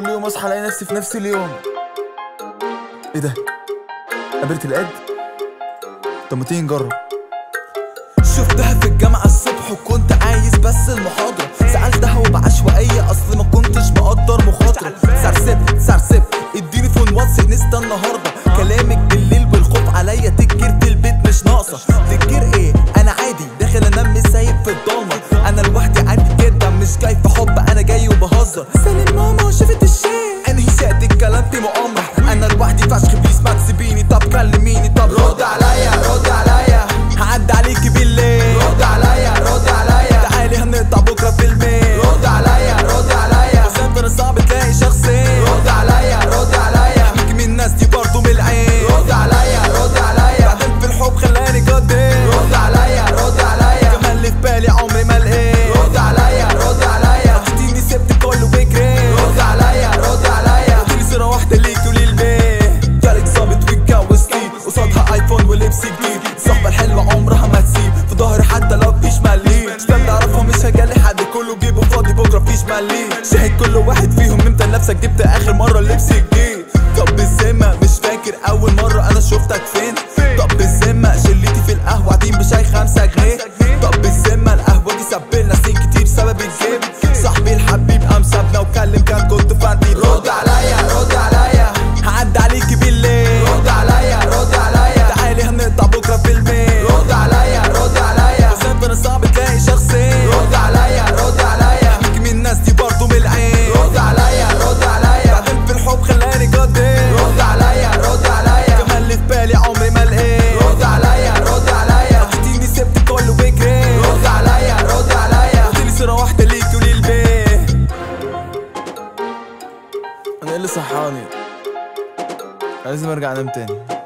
كل يوم اصحى الاقي نفسي في نفس اليوم. ايه ده؟ قابلت القد؟ طب ما تيجي نجرب. شفتها في الجامعة الصبح وكنت عايز بس المحاضرة، سألتها وبعشوائية اصل ما كنتش مقدر مخاطرة. سرسب اديني فون واتس نستا النهاردة، كلامك بالليل والخوف عليا تكير في البيت مش ناقصة. تكير ايه؟ انا عادي داخل انام مش سايب في الضلمة، انا لوحدي عادي جدا مش جاي في حب انا جاي وبهزر. سلم ماما شافت الشيء انهي شات الكلام في مؤامرة، انا لوحدي فشخ بليز ما تسيبيني، طب كلميني، طب رد عليا هعدي عليكي بالليل، رد عليا تعالي هنقطع بكره في البيت، رد عليا بس انت صعب تلاقي شخصين، رد عليا احميكي من الناس دي برضه من العين، رد عليا بعدين في الحب خلاني قدام، رد عليا كمان اللي في بالي عمري ما لقيت، رد عليا حطيتيني سبت كله وجريت، رد عليا قلتلي صورة واحدة ليكي وللبيت، جالك ظابط واتجوزتي قصادها ايفون ولبس جديد، الصحبة الحلوة عمرها ما تسيب في ظهري حتى لو مفيش مليم، شباب تعرفها مش هجالي حد كله جيبه فاضي بكرة مفيش مليم، شاهد كل واحد فيهم امتى لنفسك جبت اخر مرة لبس جديد، طب بالذمة مش فاكر اول مرة انا شفتك فين، طب بالذمة شلتي في القهوة قاعدين بشاي 5 جنيه، طب بالذمة القهوة دي سبلنا سنين كتير سبب الجيب، صاحبي الحبيب قام سابنا وكلم كان كنت فانتي، رد عليا هعدي عليكي بالليل، رد عليا تعالي هنقطع بكره في البيت، رد عليا بس انت صعب تلاقي شخصين، رد عليا احميكي من الناس دي برضه من العين، رد عليا بعدين في الحب خلاني قدام، رد عليا كمان اللي في بالي عمري ما لقيت، رد عليا حطيتيني سبت كله وجريت، رد عليا قلتلي صورة واحدة ليكي وللبيت. انا ايه اللي صحاني؟ لازم ارجع انام تاني.